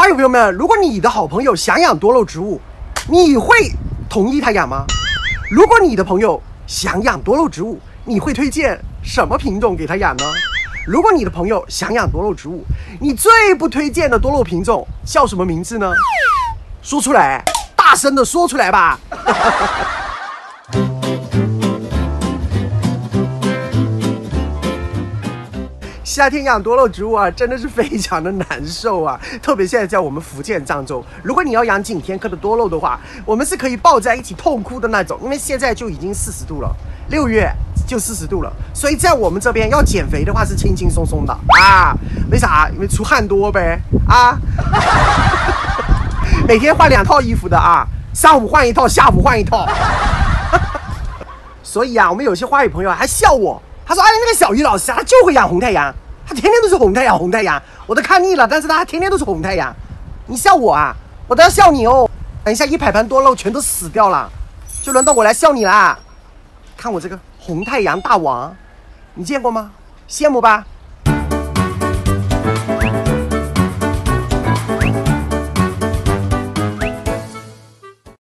花友朋友们，如果你的好朋友想养多肉植物，你会同意他养吗？如果你的朋友想养多肉植物，你会推荐什么品种给他养呢？如果你的朋友想养多肉植物，你最不推荐的多肉品种叫什么名字呢？说出来，大声的说出来吧！夏天养多肉植物啊，真的是非常的难受啊！特别现在在我们福建漳州，如果你要养景天科的多肉的话，我们是可以抱在一起痛哭的那种，因为现在就已经40度了，6月就40度了，所以在我们这边要减肥的话是轻轻松松的啊！为啥？因为出汗多呗啊！每天换2套衣服的啊，上午换一套，下午换一套。所以啊，我们有些花语朋友还笑我，他说：“哎，那个小鱼老师啊，他就会养红太阳。”他天天都是红太阳，红太阳，我都看腻了。但是他天天都是红太阳，你笑我啊，我都要笑你哦。等一下一排盘多肉全都死掉了，就轮到我来笑你啦。看我这个红太阳大王，你见过吗？羡慕吧？